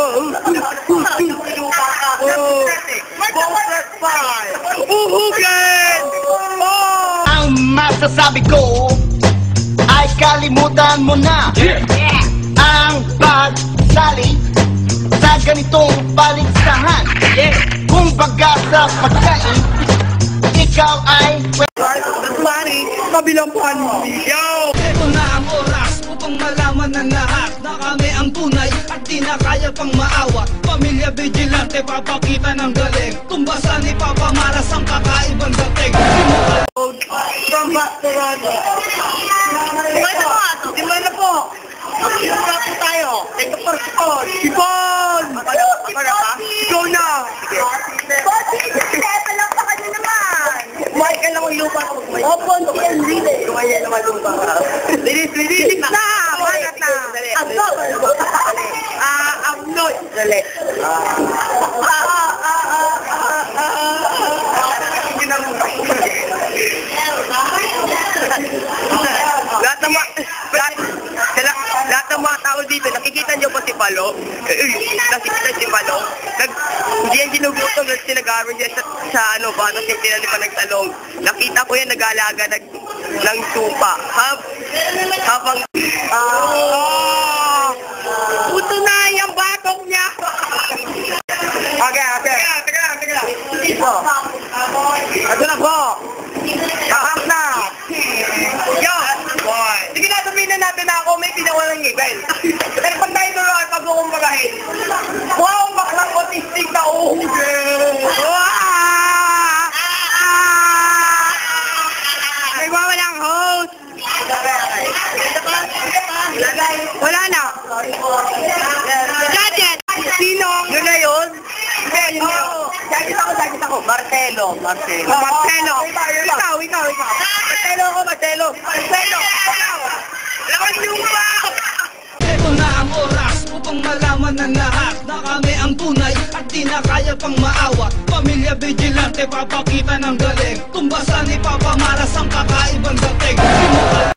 Uhugin! Ang masasabi ko ay kalimutan mo na ang pagsali sa ganitong paligsahan. Kumbaga sa pagkain, ikaw ay kabilang pan. Yo! Ito na ang oras upang malaman ng lahat na kami ang tunay at di na kaya pang maawa. Pamilya Vigilante, papakita ng galing. Tumbasan ni Papa Maras ang kakaibang dating. From Batorado. Dimana na po? Dimana po tayo. Ito po Sipon! Ikaw na! Palakpakan nyo naman! Michael lang ang lupa. Opo, hindi yan rin. Kumaya naman lupa. Linis na! Magat na! Abnoy! Dali. Lahat ng mga tao dito, nakikita niyo ba si Palo? Nakikita si Palo? Hindi yan ginugutom, sinag-aaral niya sa ano ba, tapos yung pinalipan ng talong. Nakita ko yan nag-aalaga ng tupa. Habang... puto na yung batok niya! Okay. Teka lang. Ito. Ito na po. Kahap na. Yo! Sige na, sabihin na natin na ako may pinawalang ngipin. Pero pag tayo doon, pag-uumbagahin. Wow, baklang autistic na uhugin! May wawalang host! Wala na. Gadget! Sino? Yun na yun? Gadget ako. Marcelo. Ikaw. Marcelo. Lakas yung ba? Ito na ang oras upang malaman ng lahat na kami ang tunay at di na kaya pang maawa. Pamilya Vigilante, papakita ng galing. Tumbasan ni Papa Maras ang kakaibang dating.